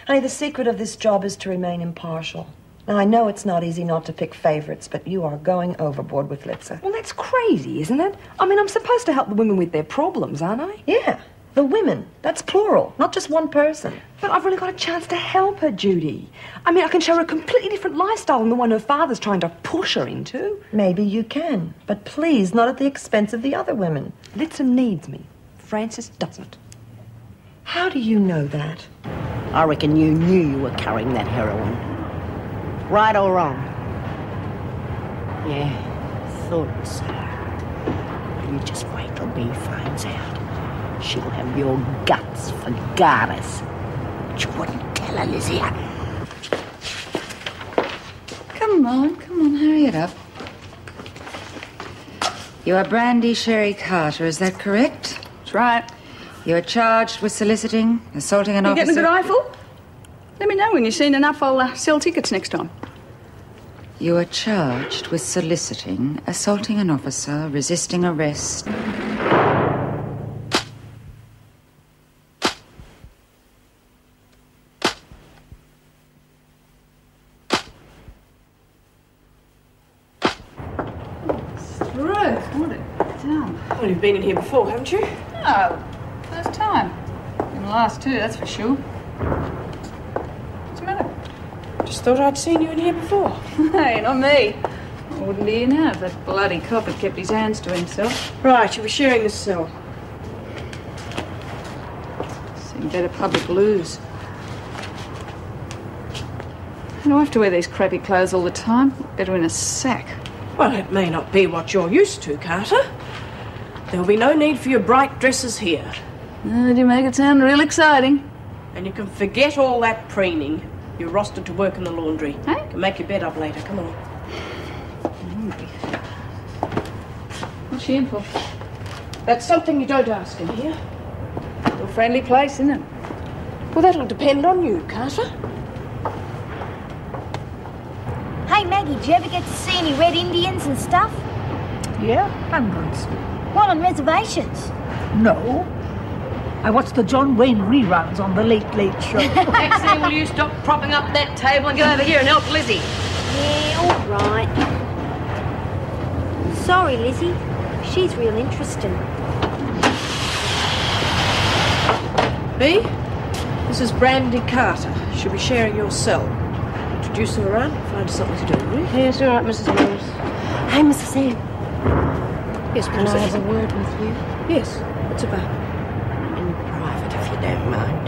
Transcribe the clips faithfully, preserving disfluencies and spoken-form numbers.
Honey, the secret of this job is to remain impartial. Now, I know it's not easy not to pick favorites, but you are going overboard with Litza. Well, that's crazy, isn't it? I mean, I'm supposed to help the women with their problems, aren't I? Yeah, the women. That's plural, not just one person. But I've really got a chance to help her, Judy. I mean, I can show her a completely different lifestyle than the one her father's trying to push her into. Maybe you can, but please, not at the expense of the other women. Litza needs me. Frances doesn't. How do you know that? I reckon you knew you were carrying that heroin. Right or wrong? Yeah, thought so. You just wait till Bea finds out. She'll have your guts for garters. But you wouldn't tell her, Lizzie. Come on, come on, hurry it up. You are Brandy Sherry Carter, is that correct? That's right. You are charged with soliciting, assaulting an You officer... getting a good eyeful? Let me know when you've seen enough. I'll uh, sell tickets next time. You are charged with soliciting, assaulting an officer, resisting arrest... Ruth, what a dump. Well, you've been in here before, haven't you? Oh, first time. In the last two, that's for sure. What's the matter? Just thought I'd seen you in here before. Hey, not me. I wouldn't be in here if that bloody cop had kept his hands to himself. Right, you were sharing this cell. Seen better public lose. I don't have to wear these crappy clothes all the time. Better in a sack. Well, it may not be what you're used to, Carter. There'll be no need for your bright dresses here. Uh, you make it sound real exciting. And you can forget all that preening. You're rostered to work in the laundry. Hey? You can make your bed up later. Come on. What's she in for? That's something you don't ask in here. A friendly place, isn't it? Well, that'll depend on you, Carter. Hey, Maggie, do you ever get to see any Red Indians and stuff? Yeah, hundreds. What, on reservations? No. I watched the John Wayne reruns on the Late Late Show. Maxine, will you stop propping up that table and get over here and help Lizzie? Yeah, all right. Sorry, Lizzie. She's real interesting. Bea, this is Brandy Carter. She'll be sharing your cell. Introduce her around, find something to do, will you? Yes, all right, Missus Reynolds. Hey, Missus Ann. Yes, Can I have a word with you? Yes, what's about? In private, if you don't mind.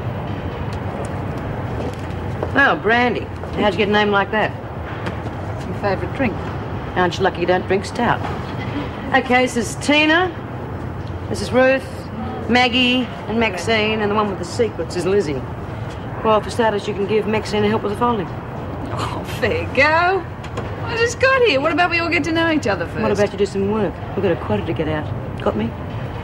Well, Brandy, how'd you get a name like that? Your favourite drink? Aren't you lucky you don't drink stout? Okay, this is Tina, this is Ruth, Maggie, and Maxine, and the one with the secrets is Lizzie. Well, for starters, you can give Maxine a help with the folding. Oh, fair go. I just got here. What about we all get to know each other first? What about you do some work? We've got a quota to get out. Got me?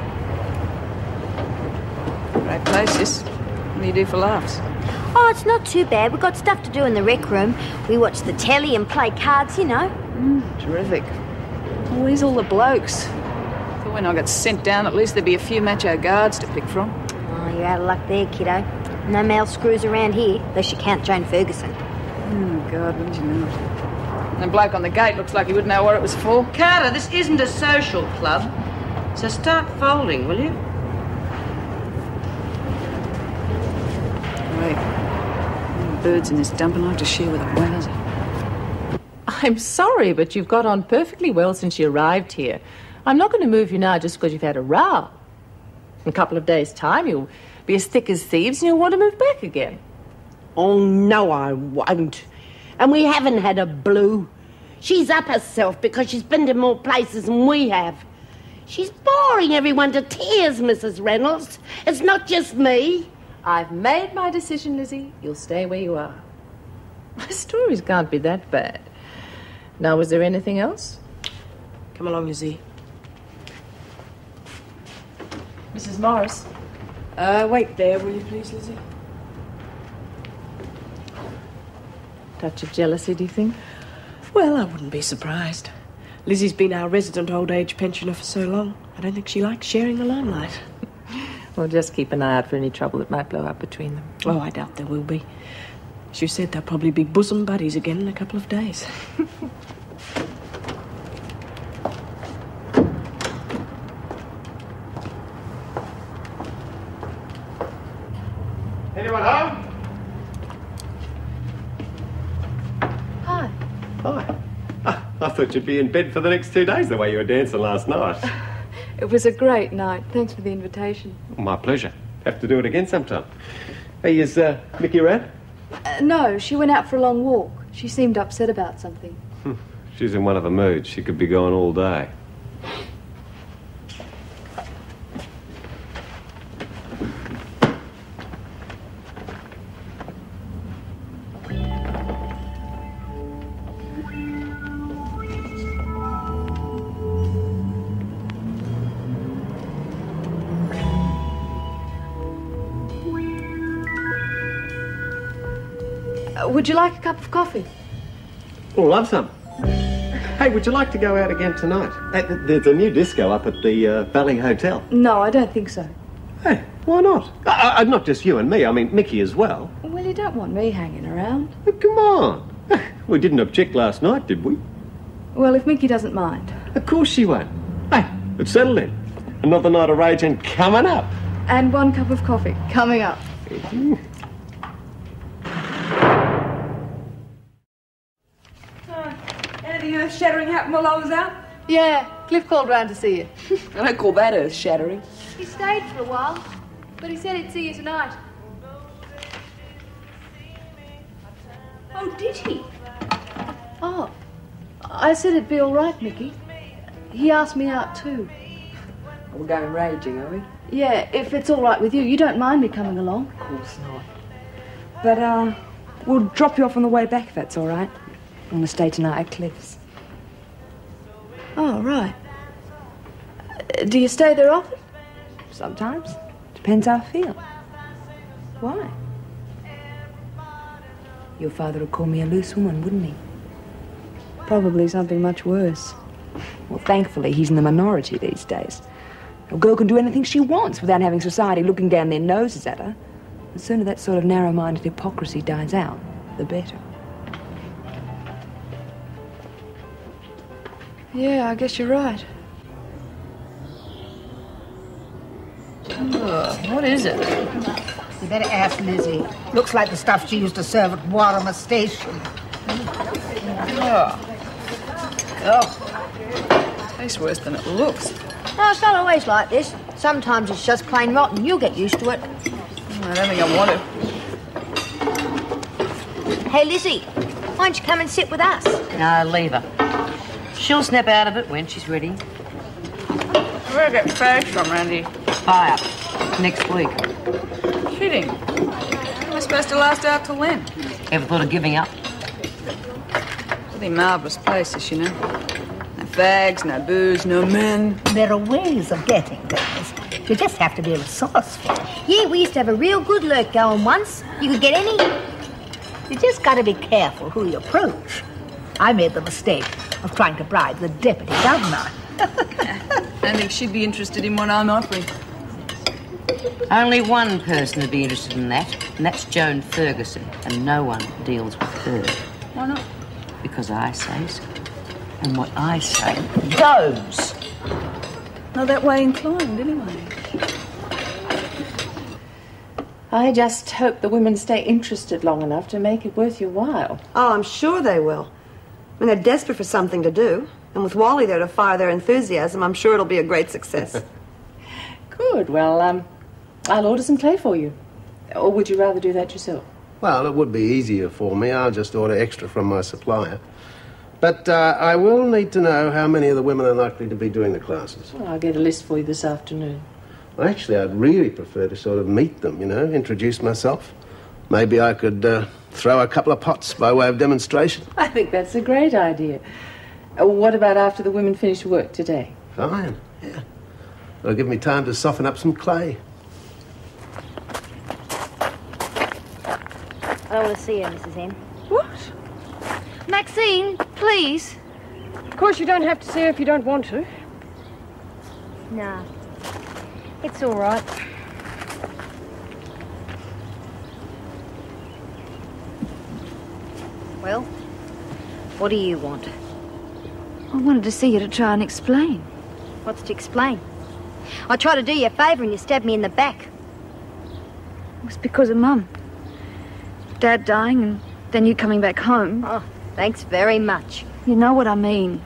Great place, sis. What do you do for laughs? Oh, it's not too bad. We've got stuff to do in the rec room. We watch the telly and play cards, you know. Mm, terrific. Well, where's all the blokes? Thought when I got sent down, at least there'd be a few macho guards to pick from. Oh, you're out of luck there, kiddo. No male screws around here, unless you count Joan Ferguson. Oh, God, wouldn't you know? And the bloke on the gate looks like he wouldn't know what it was for. Carter, this isn't a social club, so start folding, will you? Wait. Birds in this dump and I have to share with a wowser. I'm sorry, but you've got on perfectly well since you arrived here. I'm not going to move you now just because you've had a row. In a couple of days' time, you'll be as thick as thieves and you'll want to move back again. Oh, no, I won't. And we haven't had a blue. She's up herself because she's been to more places than we have. She's boring everyone to tears, Missus Reynolds. It's not just me. I've made my decision, Lizzie. You'll stay where you are. My stories can't be that bad. Now, was there anything else? Come along, Lizzie. Missus Morris. Uh, wait there, will you please, Lizzie? Touch of jealousy, do you think? Well, I wouldn't be surprised. Lizzie's been our resident old age pensioner for so long. I don't think she likes sharing the limelight. Well, just keep an eye out for any trouble that might blow up between them. Oh, I doubt there will be. As you said, they'll probably be bosom buddies again in a couple of days. Anyone home? Hi. Hi. Ah, I thought you'd be in bed for the next two days the way you were dancing last night. It was a great night. Thanks for the invitation. My pleasure. Have to do it again sometime. Hey, is uh, Mickey around? Uh, no, she went out for a long walk. She seemed upset about something. She's in one of the moods. She could be gone all day. Would you like a cup of coffee? Oh, love some. Hey, would you like to go out again tonight? Hey, there's a new disco up at the uh, Valley Hotel. No, I don't think so. Hey, why not? Uh, uh, not just you and me, I mean Mickey as well. Well, you don't want me hanging around. Oh, come on. We didn't object last night, did we? Well, if Mickey doesn't mind. Of course she won't. Hey, it's settled in. Another night of raging coming up. And one cup of coffee coming up. Anything earth-shattering happened while I was out? Yeah, Cliff called round to see you. I don't call that earth-shattering. He stayed for a while, but he said he'd see you tonight. Oh, did he? Oh, I said it'd be all right, Mickey. He asked me out too. We're going raging, are we? Yeah, if it's all right with you. You don't mind me coming along? Of course not. But, uh, we'll drop you off on the way back if that's all right. I want to stay tonight at Cliff's. Oh, right. Uh, do you stay there often? Sometimes. Depends how I feel. Why? Your father would call me a loose woman, wouldn't he? Probably something much worse. Well, thankfully, he's in the minority these days. A girl can do anything she wants without having society looking down their noses at her. The sooner that sort of narrow-minded hypocrisy dies out, the better. Yeah, I guess you're right. Oh, what is it? You better ask Lizzie. Looks like the stuff she used to serve at Warhammer Station. Oh. Oh. Tastes worse than it looks. No, it's not always like this. Sometimes it's just plain rotten. You'll get used to it. I don't think I want to. Hey, Lizzie, why don't you come and sit with us? No, leave her. She'll snap out of it when she's ready. Where do I get fags from, Randy? Buy up. Next week. Kidding. How am I supposed to last out till then? Ever thought of giving up? Bloody marvellous places, you know. No fags, no booze, no men. There are ways of getting things. You just have to be resourceful. Yeah, we used to have a real good lurk going once. You could get any. You just got to be careful who you approach. I made the mistake of trying to bribe the deputy governor. I don't think she'd be interested in what I'm offering. Only one person would be interested in that, and that's Joan Ferguson, and no one deals with her. Why not? Because I say so. And what I say goes. Not that way inclined, anyway. I just hope the women stay interested long enough to make it worth your while. Oh, I'm sure they will. I mean, they're desperate for something to do. And with Wally there to fire their enthusiasm, I'm sure it'll be a great success. Good. Well, um, I'll order some clay for you. Or would you rather do that yourself? Well, it would be easier for me. I'll just order extra from my supplier. But uh, I will need to know how many of the women are likely to be doing the classes. Well, I'll get a list for you this afternoon. Well, actually, I'd really prefer to sort of meet them, you know, introduce myself. Maybe I could uh, throw a couple of pots by way of demonstration. I think that's a great idea. Uh, what about after the women finish work today? Fine, yeah. It'll give me time to soften up some clay. I want to see her, Missus M. What? Maxine, please. Of course, you don't have to see her if you don't want to. No. It's all right. Well, what do you want? I wanted to see you to try and explain. What's to explain? I tried to do you a favour and you stabbed me in the back. It was because of Mum. Dad dying and then you coming back home. Oh, thanks very much. You know what I mean.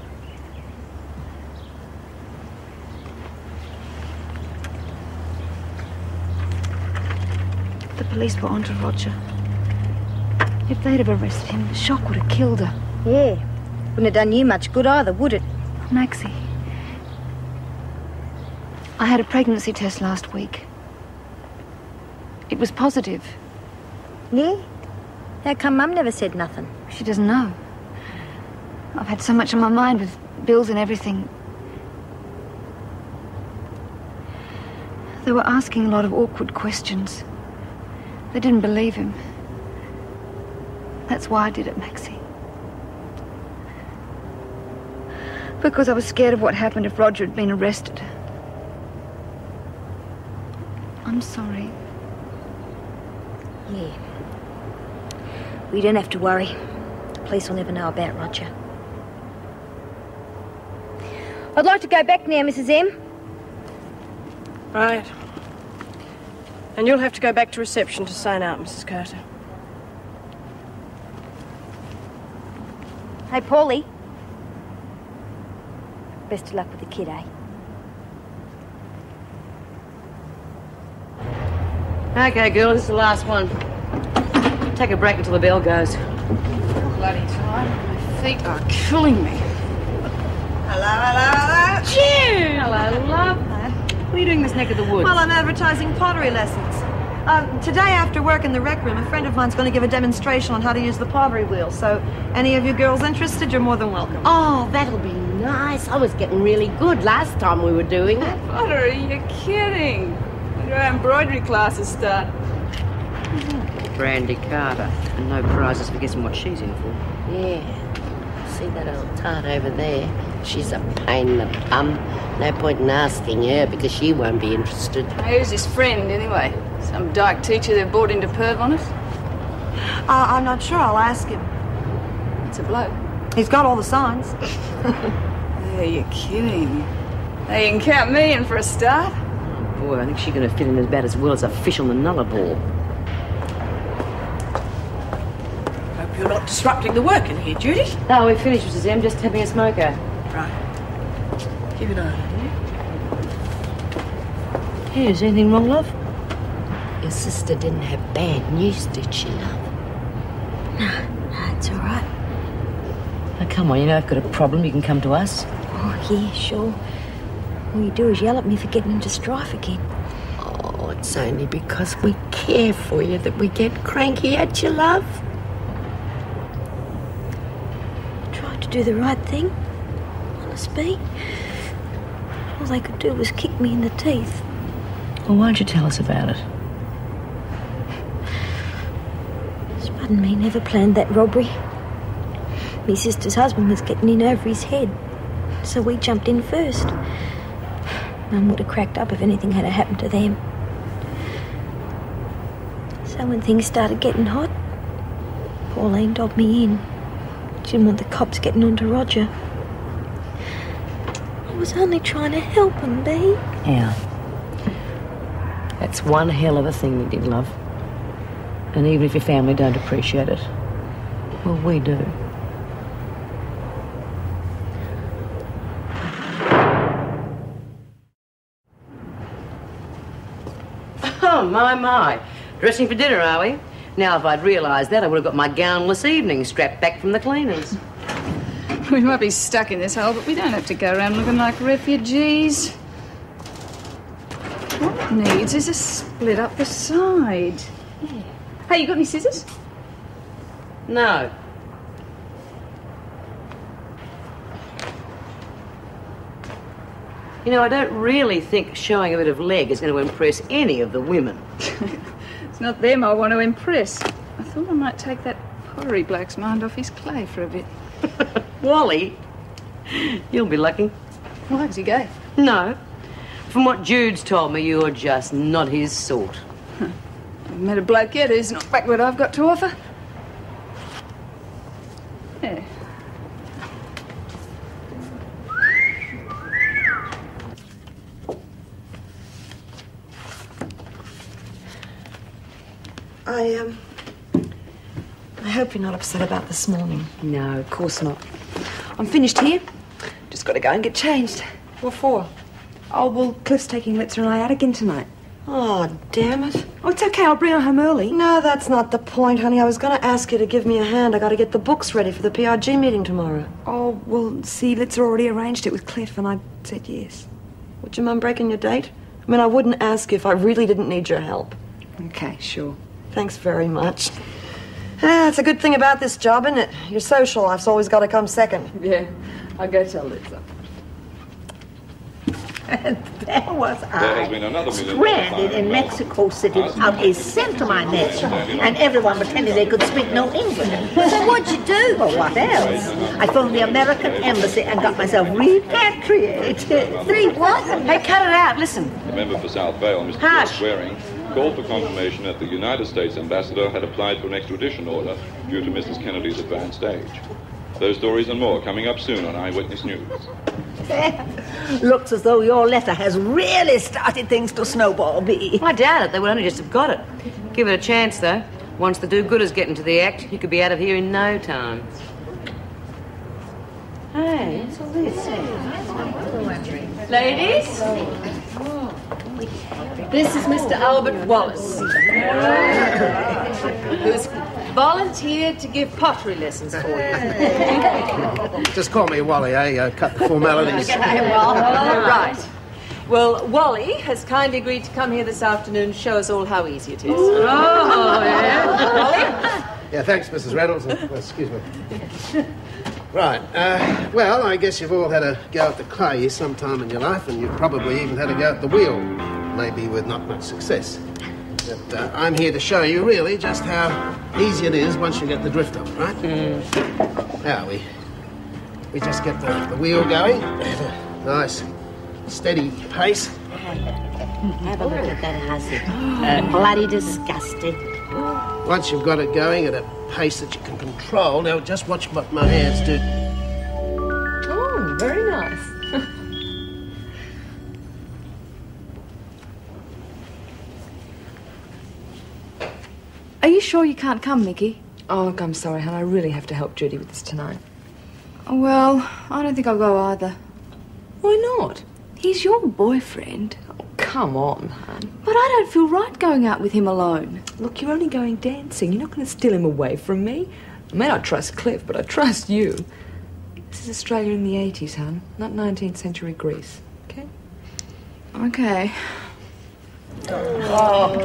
The police were onto Roger. If they'd have arrested him, the shock would have killed her. Yeah. Wouldn't have done you much good either, would it? Maxie, I had a pregnancy test last week. It was positive. Yeah? How come Mum never said nothing? She doesn't know. I've had so much on my mind with bills and everything. They were asking a lot of awkward questions. They didn't believe him. That's why I did it, Maxie. Because I was scared of what happened if Roger had been arrested. I'm sorry. Yeah. We don't have to worry. The police will never know about Roger. I'd like to go back now, Missus M. Right. And you'll have to go back to reception to sign out, Missus Carter. Hey, Paulie. Best of luck with the kid, eh? Okay, girl, this is the last one. Take a break until the bell goes. Bloody time. My feet are killing me. Hello, hello, hello. June! Hello, love. What are you doing in this neck of the woods? Well, I'm advertising pottery lessons. Uh, today after work in the rec room, a friend of mine's going to give a demonstration on how to use the pottery wheel. So, any of you girls interested, you're more than welcome. Oh, that'll be nice. I was getting really good last time we were doing it. Pottery? You're kidding. When do our embroidery classes start? Brandy Carter. And no prizes for guessing what she's in for. Yeah. See that old tart over there? She's a pain in the bum. No point in asking her because she won't be interested. Who's his friend, anyway? Some dyke teacher they've brought into perv on us? Uh, I'm not sure. I'll ask him. It's a bloke. He's got all the signs. Yeah, you're kidding. Hey, you can count me in for a start. Oh, boy, I think she's going to fit in as bad as well as a fish on the nullarbor. Hope you're not disrupting the work in here, Judy. No, we're finished, Missus M. Just having a smoker. Right. Keep an eye on it, yeah? Hey, is anything wrong, love? Your sister didn't have bad news, did she, love? No, no, it's all right. Now, come on, you know I've got a problem. You can come to us. Oh, yeah, sure. All you do is yell at me for getting into strife again. Oh, it's only because we care for you that we get cranky at you, love. I tried to do the right thing. Honest, B. All they could do was kick me in the teeth. Well, why don't you tell us about it? Spud and me never planned that robbery. Me sister's husband was getting in over his head, so we jumped in first. Mum would have cracked up if anything had happened to them. So when things started getting hot, Pauline dobbed me in. She didn't want the cops getting onto Roger. I was only trying to help him, B. Yeah. That's one hell of a thing you did, love. And even if your family don't appreciate it, well, we do. Oh, my, my. Dressing for dinner, are we? Now, if I'd realised that, I would have got my gownless evening strapped back from the cleaners. We might be stuck in this hole, but we don't have to go around looking like refugees. What it needs is a split up the side. Yeah. Hey, you got any scissors? No. You know, I don't really think showing a bit of leg is going to impress any of the women. It's not them I want to impress. I thought I might take that pottery bloke's mind off his clay for a bit. Wally, you'll be lucky. Why, is he gay? No. From what Jude's told me, you're just not his sort. Huh. I've met a bloke yet who's not back what I've got to offer. I, um... I hope you're not upset about this morning. No, of course not. I'm finished here. Just got to go and get changed. What for? Oh, well, Cliff's taking Letzer and I out again tonight. Oh, damn it. Oh, it's okay. I'll bring her home early. No, that's not the point, honey. I was going to ask you to give me a hand. I got to get the books ready for the P R G meeting tomorrow. Oh, well, see, Letzer already arranged it with Cliff, and I said yes. Would you mind breaking your date? I mean, I wouldn't ask you if I really didn't need your help. Okay, sure. Thanks very much. Ah, it's a good thing about this job, isn't it? Your social life's always got to come second. Yeah, I'll go tell Letzer. And there was There has I, been another million stranded in Mexico City without a cent of my net, and everyone pretended they could speak no English. So what'd you do? Well, what else? I phoned the American embassy and got myself repatriated. Three what? Hey, cut it out. Listen. The member for South Vale, Mister George Swearing, called for confirmation that the United States ambassador had applied for an extradition order due to Missus Kennedy's advanced age. Those stories and more coming up soon on Eyewitness News. Looks as though your letter has really started things to snowball, B. I doubt it. They would only just have got it. Give it a chance, though. Once the do-gooders get into the act, you could be out of here in no time. Hey, what's all this? Ladies, this is Mister Albert Wallace, who's volunteered to give pottery lessons for you. Just call me Wally, eh? Uh, cut the formalities. All right. Well, Wally has kindly agreed to come here this afternoon and show us all how easy it is. Oh, yeah. Wally? Yeah, thanks, Missus Reynolds. Uh, excuse me. Right. Uh, well, I guess you've all had a go at the clay sometime in your life, and you've probably even had a go at the wheel, maybe with not much success. But uh, I'm here to show you, really, just how easy it is once you get the drift of it, right? Mm. Now, we, we just get the, the wheel going at a nice, steady pace. Have a look at that hussy. Uh, bloody disgusting. Once you've got it going at a pace that you can control, now just watch what my hands do. Oh, very nice. Are you sure you can't come, Mickey? Oh, look, I'm sorry, hon. I really have to help Judy with this tonight. Well, I don't think I'll go either. Why not? He's your boyfriend. Oh, come on, hon. But I don't feel right going out with him alone. Look, you're only going dancing. You're not going to steal him away from me. I may not trust Cliff, but I trust you. This is Australia in the eighties, hon, not nineteenth century Greece. Okay? Okay. Oh.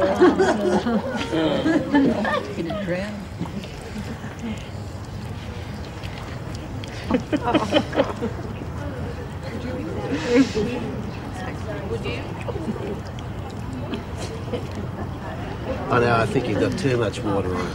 Gonna drown. Would you? Oh, no, I think you've got too much water on it.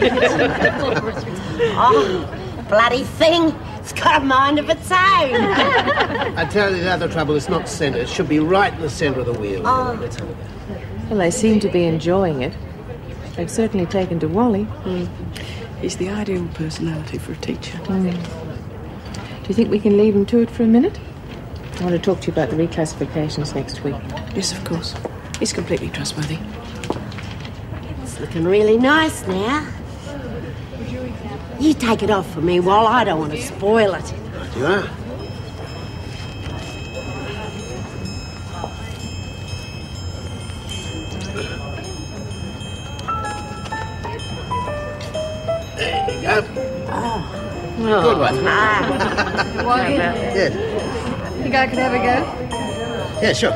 Oh, bloody thing. It's got a mind of its own. I tell you, the other trouble is not centre. It should be right in the centre of the wheel. Oh. Let's have a go. Well, they seem to be enjoying it. They've certainly taken to Wally. Mm. He's the ideal personality for a teacher. Mm. Do you think we can leave him to it for a minute? I want to talk to you about the reclassifications next week. Yes, of course. He's completely trustworthy. It's looking really nice now. You take it off for me, Wall. I don't want to spoil it. Right you are. There you go. Oh. Good one. Ah. Wally? Yeah. Think I could have a go? Yeah, sure.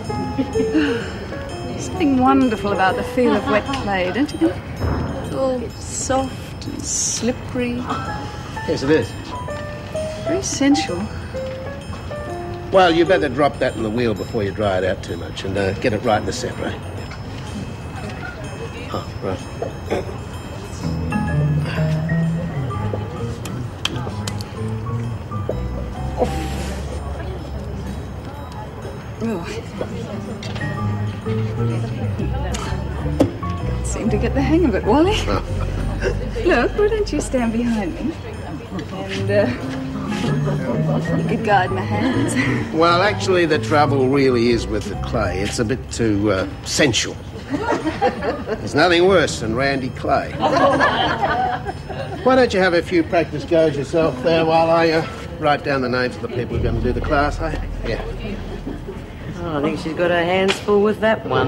Something wonderful about the feel of wet clay, don't you think? It's all soft and slippery. Yes, it is. Very sensual. Well, you better drop that in the wheel before you dry it out too much and uh, get it right in the centre, eh? Oh, right. Oh. Can't seem to get the hang of it, Wally. Look, why don't you stand behind me? And, uh, you could guide my hands. Well, actually, the trouble really is with the clay. It's a bit too uh, sensual. There's nothing worse than Randy Clay. Why don't you have a few practice goes yourself there while I uh, write down the names of the people who are going to do the class, eh? Yeah. Oh, I think she's got her hands full with that one.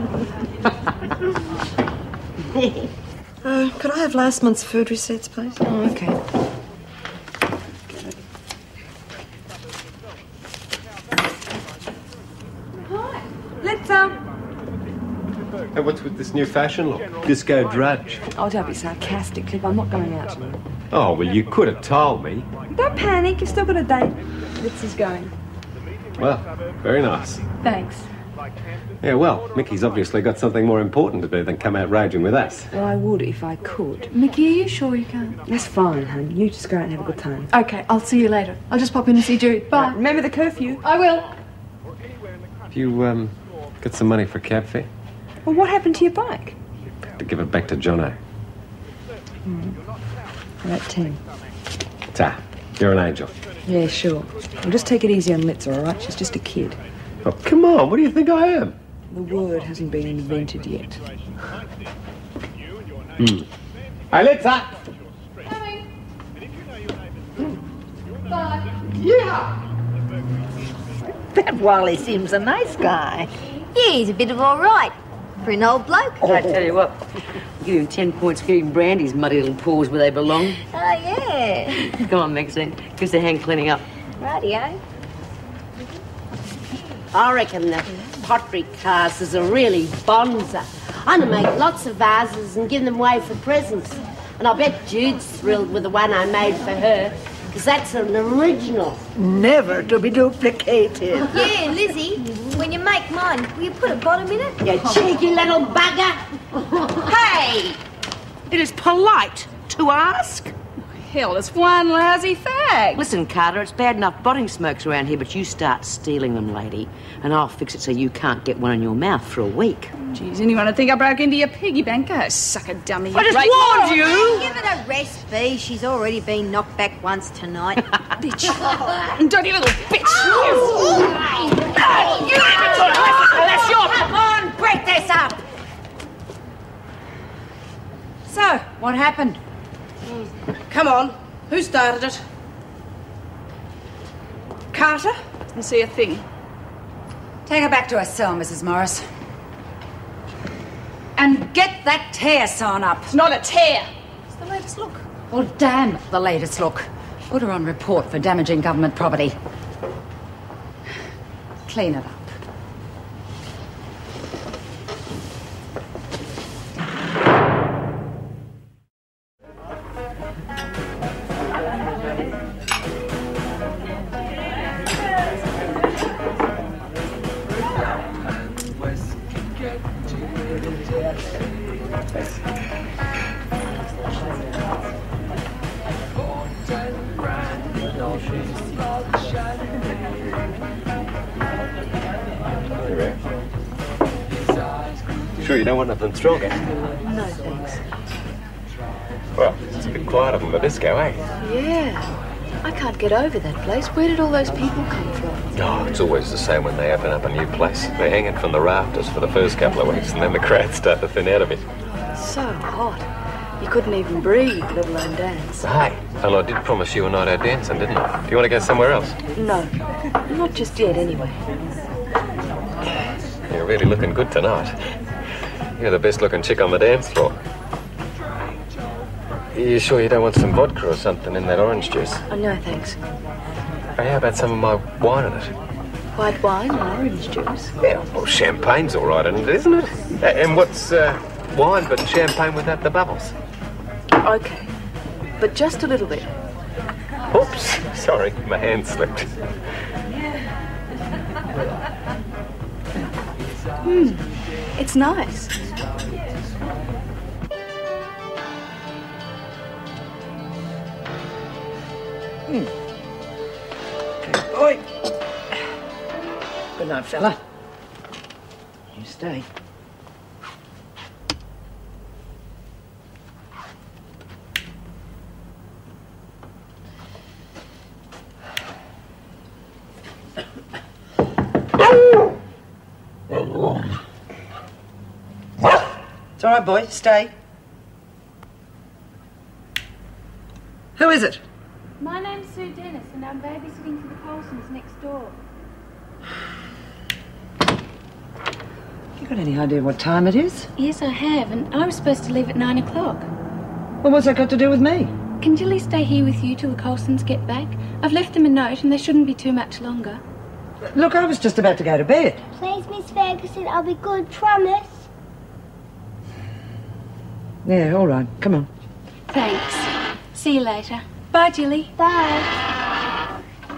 uh, could I have last month's food receipts, please? Oh, okay. Hi. Let's, um... Hey, what's with this new fashion look? Disco drudge. Oh, don't be sarcastic, Cliff. I'm not going out tonight. Oh, well, you could have told me. Don't panic. You've still got a date. Lizzie's going. Well, very nice. Thanks. Yeah, well, Mickey's obviously got something more important to do than come out raging with us. Well, I would if I could. Mickey, are you sure you can't? That's fine, hon. You just go out and have a good time. Okay, I'll see you later. I'll just pop in and see Judy. Bye. Right, remember the curfew. I will. Have you, um, got some money for cab fare? Well, what happened to your bike? To give it back to Jono. Hmm. About ten. Ta, you're an angel. Yeah, sure. Well, just take it easy on Litza, all right? She's just a kid. Oh, come on. What do you think I am? The word hasn't been invented yet. Hmm. Hey, Litza! Bye. Yeah! That Wally seems a nice guy. Yeah, he's a bit of all right for an old bloke. Oh. I tell you what, give him ten points for giving Brandy's muddy little paws where they belong. Oh, yeah. Come on, Maxine. Give us a hand cleaning up. Rightio. I reckon the pottery classes are really bonza. I'm going to make lots of vases and give them away for presents. And I bet Jude's thrilled with the one I made for her, because that's an original. Never to be duplicated. Yeah, Lizzie, when you make mine, will you put a bottom in it? You cheeky little bugger. Hey! It is polite to ask. Hell, it's one lousy fag. Listen, Carter, it's bad enough botting smokes around here, but you start stealing them, lady, and I'll fix it so you can't get one in your mouth for a week. Geez, anyone would think I broke into your piggy bank? Oh, suck a dummy. I just Right. warned you! Give it a rest, B. She's already been knocked back once tonight. Bitch. Dirty little bitch. Oh. You leave it to her. That's your... Come on, break this up. So, what happened? Come on. Who started it? Carter? Didn't see a thing. Take her back to her cell, Missus Morris. And get that tear sewn up. It's not a tear. It's the latest look. Well, damn the latest look. Put her on report for damaging government property. Clean it up. Sure you don't want nothing stronger? No, thanks. Well, it's a bit quieter than the disco, eh? Yeah. I can't get over that place. Where did all those people come from? Oh, it's always the same when they open up a new place. They hang it from the rafters for the first couple of weeks, and then the crowds start to thin out a bit. So hot. You couldn't even breathe, let alone dance. Hey, and I did promise you a night out dancing, didn't I? Do you want to go somewhere else? No. Not just yet, anyway. You're really looking good tonight. You're the best looking chick on the dance floor. Are you sure you don't want some vodka or something in that orange juice? Oh, no, thanks. Hey, how about some of my wine in it? White wine and orange juice. Yeah, well, champagne's all right in it, isn't it? And what's uh, wine but champagne without the bubbles? Okay. But just a little bit. Oops, sorry, my hand slipped. Hmm. It's nice. Hmm. Good boy. Good night, fella. You stay. all right, boy. Stay. Who is it? My name's Sue Dennis, and I'm babysitting for the Colsons next door. You got any idea what time it is? Yes, I have, and I was supposed to leave at nine o'clock. Well, what's that got to do with me? Can Jilly stay here with you till the Colsons get back? I've left them a note, and they shouldn't be too much longer. Look, I was just about to go to bed. Please, Miss Ferguson, I'll be good, promise. Yeah, all right. Come on. Thanks. See you later. Bye, Jilly. Bye.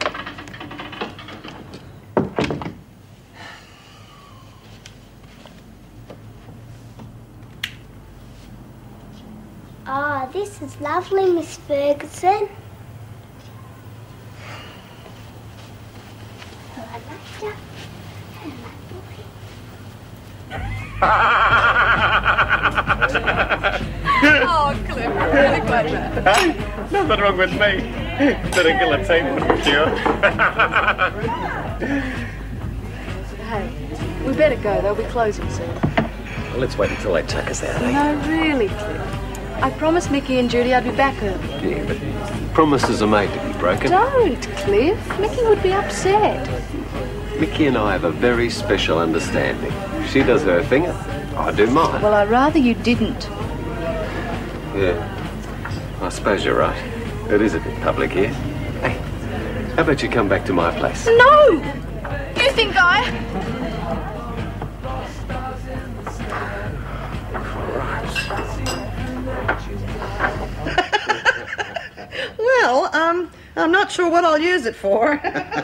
Ah, oh, this is lovely, Miss Ferguson. Hello, Master. Hello, Oh, Cliff, I'm really glad that. Hey, nothing wrong with me. Bit of guillotine for sure. Hey, we better go. They'll be closing soon. Well, let's wait until they take us out, eh? No, really, Cliff. I promised Mickey and Judy I'd be back early. Yeah, but promises are made to be broken. Don't, Cliff. Mickey would be upset. Mickey and I have a very special understanding. She does her thing, I do mine. Well, I'd rather you didn't. Yeah, I suppose you're right. It is a bit public here. Hey, how about you come back to my place? No! You think I... Well, um, I'm not sure what I'll use it for.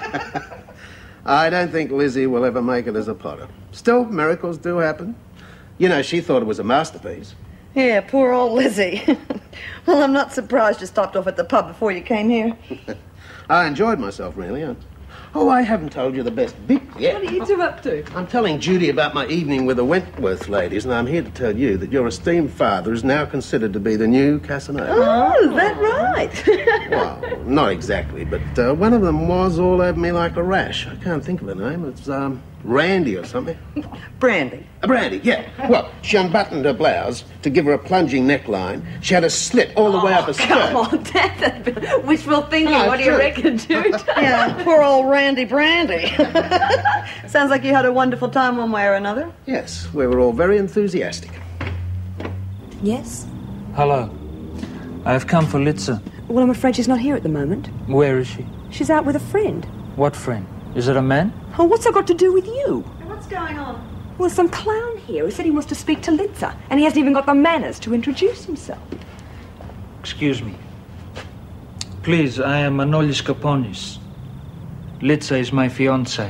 I don't think Lizzie will ever make it as a potter. Still, miracles do happen. You know, she thought it was a masterpiece. Yeah, poor old Lizzie. Well, I'm not surprised you stopped off at the pub before you came here. I enjoyed myself, really. Oh, I haven't told you the best bit yet. What are you two up to? I'm telling Judy about my evening with the Wentworth ladies, and I'm here to tell you that your esteemed father is now considered to be the new Casanova. Oh, is that right? Well, not exactly, but uh, one of them was all over me like a rash. I can't think of her name. It's, um, Randy or something. Brandy. Uh, Brandy, yeah. Well, she unbuttoned her blouse to give her a plunging neckline. She had a slit all the oh, way up her skirt. Come on, that's wishful thinking. No, what do you true. reckon, Jude? Yeah, poor old Randy Brandy. Sounds like you had a wonderful time one way or another. Yes, we were all very enthusiastic. Yes? Hello. I have come for Litza. Well, I'm afraid she's not here at the moment. Where is she? She's out with a friend. What friend? Is it a man? Oh, what's that got to do with you? What's going on? Well, some clown here who said he wants to speak to Litza, and he hasn't even got the manners to introduce himself. Excuse me. Please, I am Manolis Kaponis. Litza is my fiancée.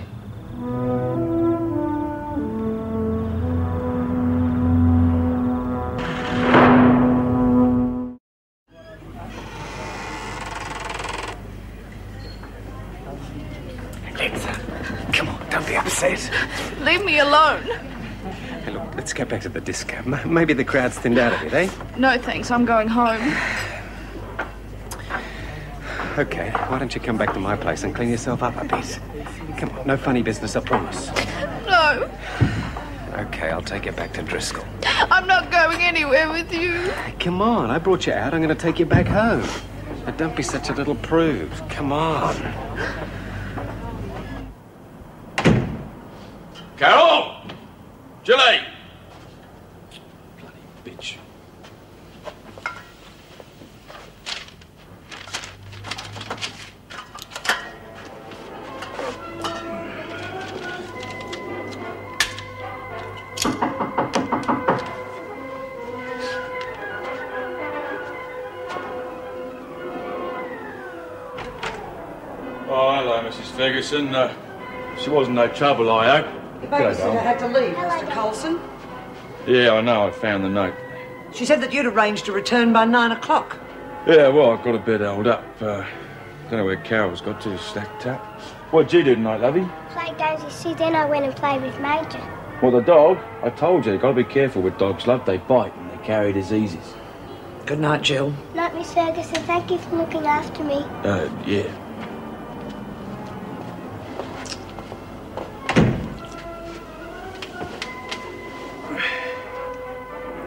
Leave me alone. Hey, look, let's get back to the disco. M- maybe the crowd's thinned out a bit, eh? No, thanks. I'm going home. Okay, why don't you come back to my place and clean yourself up a bit? Come on, no funny business, I promise. No. Okay, I'll take you back to Driscoll. I'm not going anywhere with you. Hey, come on, I brought you out. I'm going to take you back home. Now, don't be such a little prude. Come on. Carol! Julie! Bloody bitch. Oh, hello, Missus Ferguson. Uh, she wasn't no trouble, I hope. The babysitter had to leave, Mister Colson. Yeah, I know. I found the note. She said that you'd arranged to return by nine o'clock. Yeah, well, I got a bit held up. Uh, don't know where Carol's got to, stacked up. What'd you do tonight, lovey? Played games with Sue, then I went and played with Major. Well, the dog? I told you, you got to be careful with dogs, love. They bite and they carry diseases. Good night, Jill. Night, Miss Ferguson. Thank you for looking after me. Uh, yeah.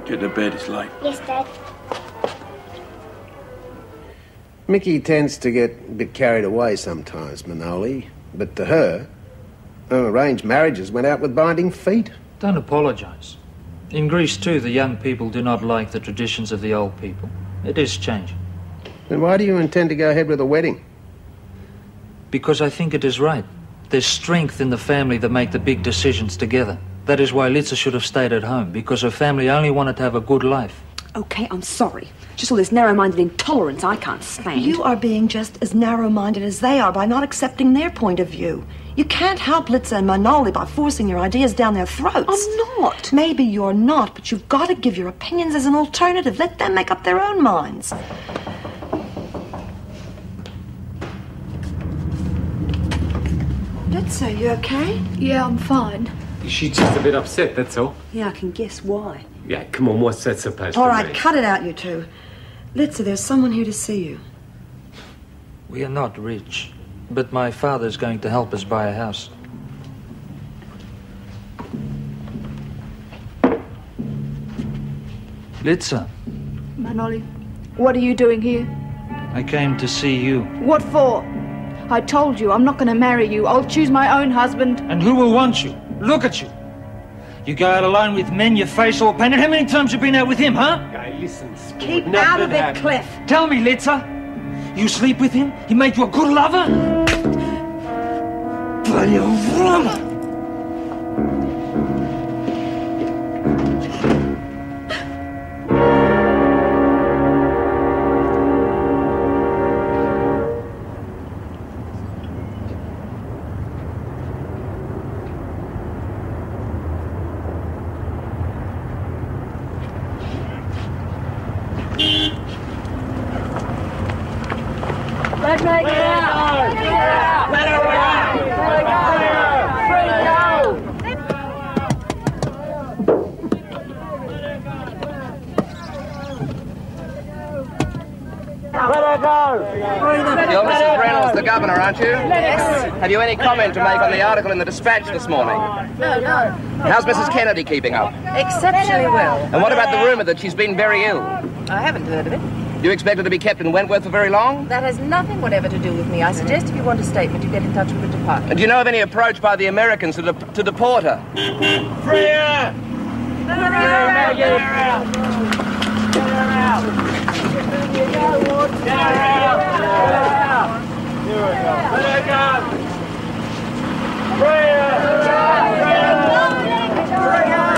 Get to bed, it's late. Yes, Dad. Mickey tends to get a bit carried away sometimes, Manoli. But to her, her arranged marriages went out with binding feet. Don't apologise. In Greece, too, the young people do not like the traditions of the old people. It is changing. Then why do you intend to go ahead with a wedding? Because I think it is right. There's strength in the family that make the big decisions together. That is why Lizzie should have stayed at home, because her family only wanted to have a good life. Okay, I'm sorry. Just all this narrow-minded intolerance I can't stand. You are being just as narrow-minded as they are by not accepting their point of view. You can't help Lizzie and Manoli by forcing your ideas down their throats. I'm not. Maybe you're not, but you've got to give your opinions as an alternative. Let them make up their own minds. Lizzie, you okay? Yeah, I'm fine. She's just a bit upset, that's all. Yeah, I can guess why. Yeah, come on, what's that supposed All to right, mean? cut it out, you two. Lizzie, there's someone here to see you. We are not rich, but my father's going to help us buy a house. Lizzie, Manoli, what are you doing here? I came to see you. What for? I told you I'm not going to marry you. I'll choose my own husband. And who will want you? Look at you. You go out alone with men, your face all painted. How many times have you been out with him, huh? Okay, listen, sport. Keep Not out of that it, Cliff. Tell me, Lizzie. You sleep with him? He made you a good lover? Bloody woman! Let me go! Let her go! Let her You're Missus Reynolds, the governor, aren't you? Yes. Have you any comment to make on the article in the Dispatch this morning? No, no. How's Missus Kennedy keeping up? Exceptionally well. And what about the rumour that she's been very ill? I haven't heard of it. Do you expect her to be kept in Wentworth for very long? That has nothing whatever to do with me. I suggest if you want a statement, you get in touch with the department. And do you know of any approach by the Americans to, de to deport her? Free her! Let her out! Get her out! Get her out! Get her out! Get her out! Here we go. Let her go! Free her! Free her! Free her!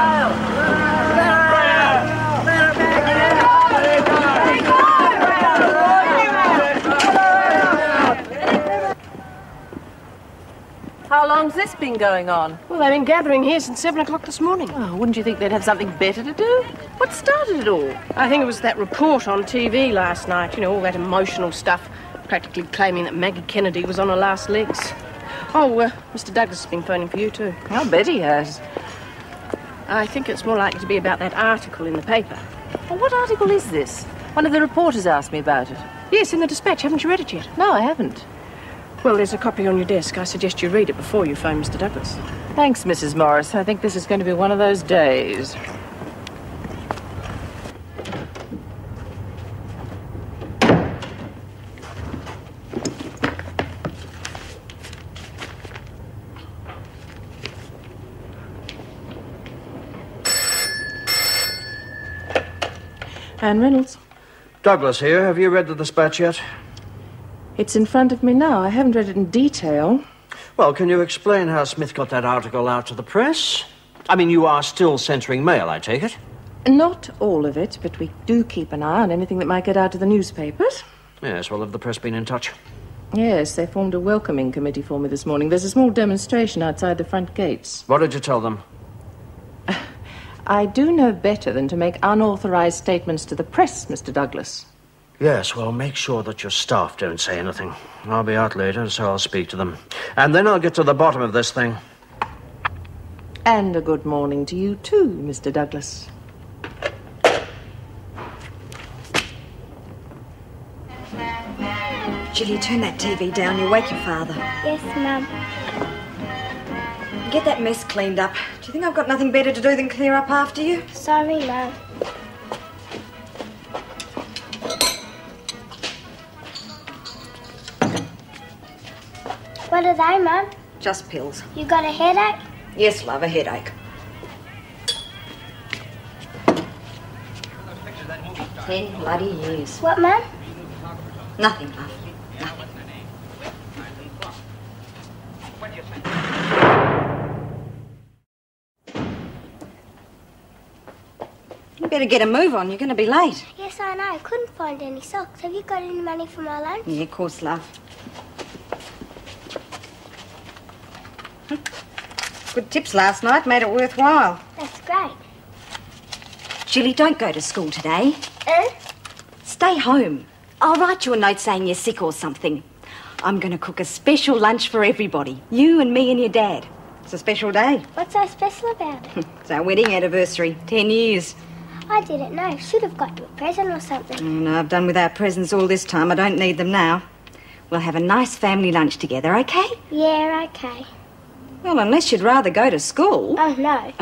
How long's this been going on? Well, they've been gathering here since seven o'clock this morning. Oh, wouldn't you think they'd have something better to do? What started it all? I think it was that report on T V last night, you know, all that emotional stuff, practically claiming that Maggie Kennedy was on her last legs. Oh, uh, Mister Douglas has been phoning for you, too. I'll bet he has. I think it's more likely to be about that article in the paper. Well, what article is this? One of the reporters asked me about it. Yes, in the Dispatch. Haven't you read it yet? No, I haven't. Well, there's a copy on your desk. I suggest you read it before you phone Mister Douglas. Thanks, Missus Morris. I think this is going to be one of those days. Anne Reynolds. Douglas here. Have you read the Dispatch yet? It's in front of me now. I haven't read it in detail. Well, can you explain how Smith got that article out to the press? I mean, you are still censoring mail, I take it? Not all of it, but we do keep an eye on anything that might get out to the newspapers. Yes, well, have the press been in touch? Yes, they formed a welcoming committee for me this morning. There's a small demonstration outside the front gates. What did you tell them? I do know better than to make unauthorized statements to the press, Mister Douglas. Yes, well, make sure that your staff don't say anything. I'll be out later, so I'll speak to them. And then I'll get to the bottom of this thing. And a good morning to you, too, Mister Douglas. Judy, turn that T V down. You'll wake your father. Yes, Mum. Get that mess cleaned up. Do you think I've got nothing better to do than clear up after you? Sorry, Mum. What are they, Mum? Just pills. You got a headache? Yes, love, a headache. Ten bloody years. What, Mum? Nothing, love. Nothing. You better get a move on. You're going to be late. Yes, I know. Couldn't find any socks. Have you got any money for my lunch? Yeah, of course, love. Good tips last night. Made it worthwhile. That's great. Julie, don't go to school today. Eh? Stay home. I'll write you a note saying you're sick or something. I'm going to cook a special lunch for everybody. You and me and your dad. It's a special day. What's so special about it? It's our wedding anniversary. Ten years. I didn't know. Should have got you a present or something. Oh, no, I've done without presents all this time. I don't need them now. We'll have a nice family lunch together, okay? Yeah, okay. Well, unless you'd rather go to school. Oh, no.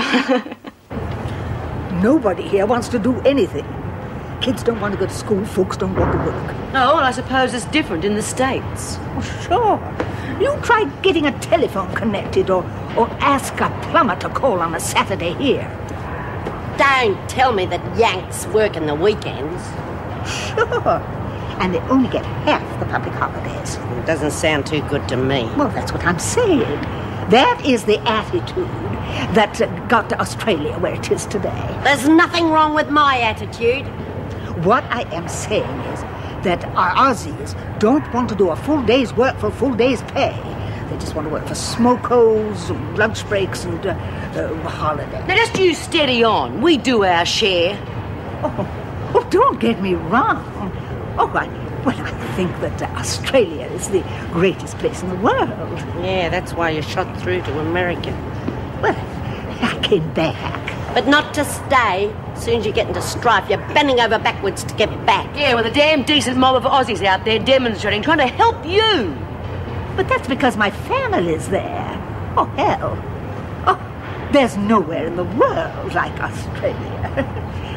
Nobody here wants to do anything. Kids don't want to go to school, folks don't want to work. Oh, well, I suppose it's different in the States. Oh, sure. You try getting a telephone connected or, or ask a plumber to call on a Saturday here. Don't tell me that Yanks work in the weekends. Sure. And they only get half the public holidays. It doesn't sound too good to me. Well, that's what I'm saying. That is the attitude that uh, got to Australia where it is today. There's nothing wrong with my attitude. What I am saying is that our Aussies don't want to do a full day's work for a full day's pay. They just want to work for smokos, lunch breaks, and uh, uh, holidays. Now, just you steady on. We do our share. Oh, oh don't get me wrong. Oh, I, well, I think that uh, Australia is the greatest place in the world. Yeah, that's why you shot through to America. Well, I came back. But not to stay. As soon as you get into strife, you're bending over backwards to get back. Yeah, with a damn decent mob of Aussies out there demonstrating, trying to help you. But that's because my family's there. Oh, hell. Oh, there's nowhere in the world like Australia.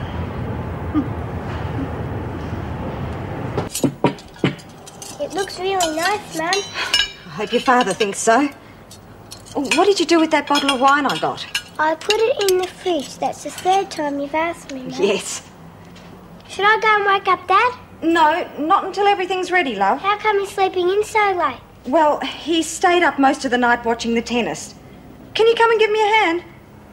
It looks really nice, Mum. I hope your father thinks so. What did you do with that bottle of wine I got? I put it in the fridge. That's the third time you've asked me, Mum. Yes. Should I go and wake up Dad? No, not until everything's ready, love. How come he's sleeping in so late? Well, he stayed up most of the night watching the tennis. Can you come and give me a hand?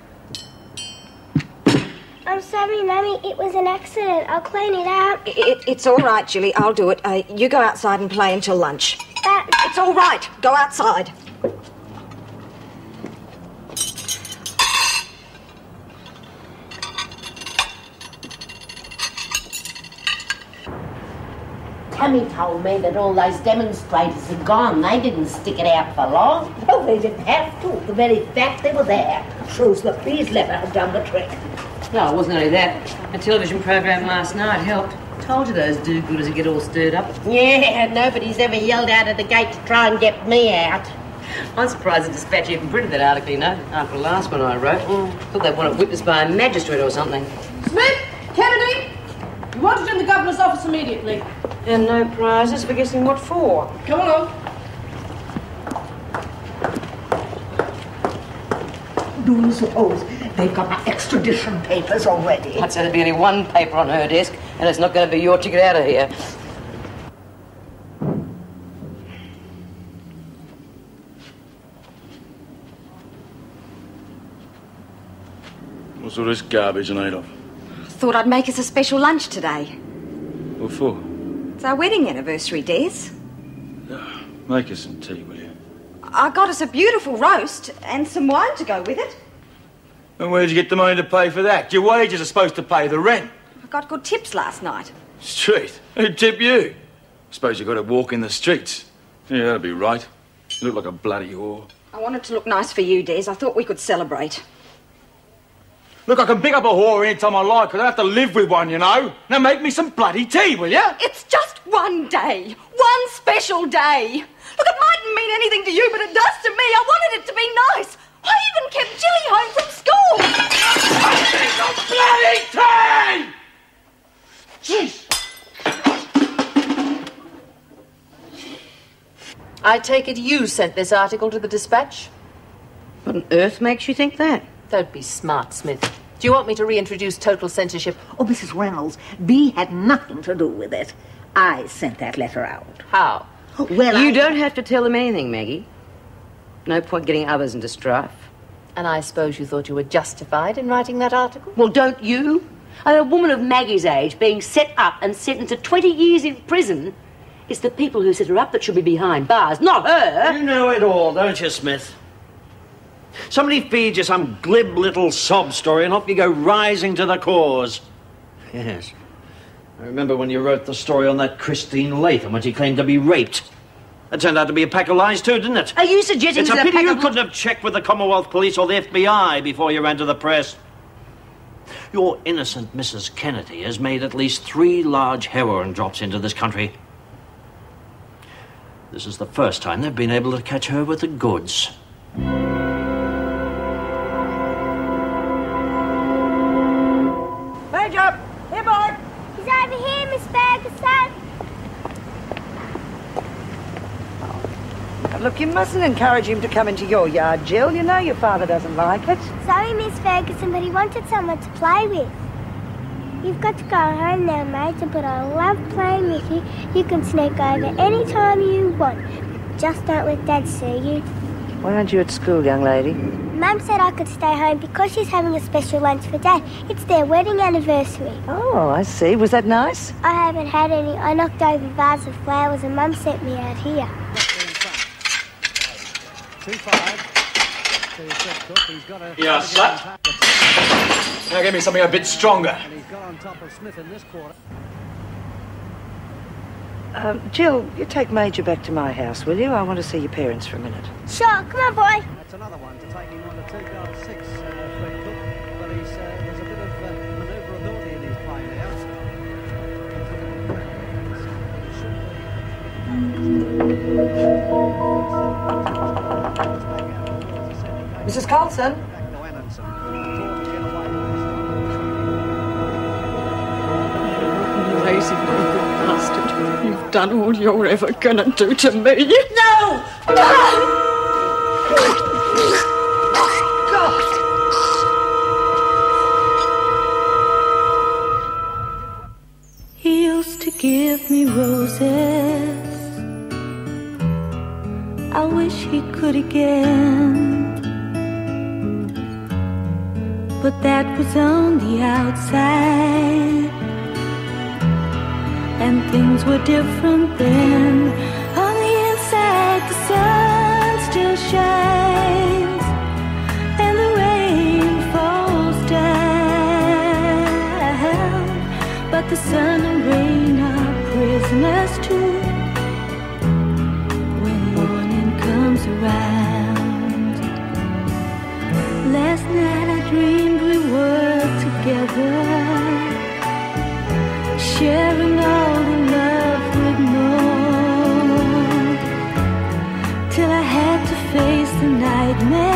I'm sorry, Mummy. It was an accident. I'll clean it up. It, it's all right, Julie. I'll do it. Uh, you go outside and play until lunch. But... It's all right. Go outside. Tammy told me that all those demonstrators are gone. They didn't stick it out for long. Well, they didn't have to. The very fact they were there shows the please letter had done the trick. No, it wasn't only that. A television program last night helped. Told you those do-gooders would get all stirred up. Yeah, nobody's ever yelled out at the gate to try and get me out. I'm surprised the Dispatch even printed that article, you know, after the last one I wrote. Mm. Thought they'd want it witnessed by a magistrate or something. Smith! Kennedy! You wanted in the governor's office immediately. And no prizes for guessing what for. Come along. Do you suppose they've got my extradition papers already? I'd say there'd be only one paper on her desk, and it's not going to be your ticket out of here. What's all this garbage made of? Thought I'd make us a special lunch today. What for? It's our wedding anniversary, Des. Oh, make us some tea, will you? I got us a beautiful roast and some wine to go with it. And where'd you get the money to pay for that? Your wages are supposed to pay the rent. I got good tips last night. Street? Who'd tip you? Suppose you got to walk in the streets. Yeah, that'll be right. You look like a bloody whore. I wanted to look nice for you, Des. I thought we could celebrate. Look, I can pick up a whore any time I like. I don't have to live with one, you know. Now make me some bloody tea, will you? It's just one day. One special day. Look, it mightn't mean anything to you, but it does to me. I wanted it to be nice. I even kept Jilly home from school! Bloody time! Jeez! I take it you sent this article to the Dispatch? What on earth makes you think that? Don't be smart, Smith. Do you want me to reintroduce total censorship? Oh, Missus Reynolds, B had nothing to do with it. I sent that letter out. How? Well, You I... don't have to tell them anything, Maggie. No point getting others into strife. And I suppose you thought you were justified in writing that article? Well, don't you? And a woman of Maggie's age being set up and sentenced to twenty years in prison. It's the people who set her up that should be behind bars, not her. You know it all, don't you, Smith? Somebody feeds you some glib little sob story and off you go rising to the cause. Yes. I remember when you wrote the story on that Christine Latham when she claimed to be raped. That turned out to be a pack of lies too, didn't it? Are you suggesting it's a that pity a pack you of... couldn't have checked with the Commonwealth Police or the F B I before you ran to the press. Your innocent Missus Kennedy has made at least three large heroin drops into this country. This is the first time they've been able to catch her with the goods. Major! Here, boy! He's over here, Miss Ferguson. Look, you mustn't encourage him to come into your yard, Jill. You know your father doesn't like it. Sorry, Miss Ferguson, but he wanted someone to play with. You've got to go home now, Major, but I love playing with you. You can sneak over any time you want. Just don't let Dad see you. Why aren't you at school, young lady? Mum said I could stay home because she's having a special lunch for Dad. It's their wedding anniversary. Oh, I see. Was that nice? I haven't had any. I knocked over a vase of flowers and Mum sent me out here. two five. He's got a... Yeah, slut. Now give me something a bit stronger. And he's got on top of Smith in this quarter. Um, Jill, you take Major back to my house, will you? I want to see your parents for a minute. Sure, come on, boy. That's another one to take him on the two goal six, uh, Fred Cook. But he's, uh, there's a bit of uh, manoeuvrability in his play now. Missus Carlson? Lazy broken bastard. You've done all you're ever gonna do to me. No! God! He used to give me roses. I wish he could again. But that was on the outside, and things were different then. On the inside, the sun still shines, and the rain falls down. But the sun and rain are prisoners too when morning comes around. Last night I dreamed we were together, sharing all the love we'd known, till I had to face the nightmare.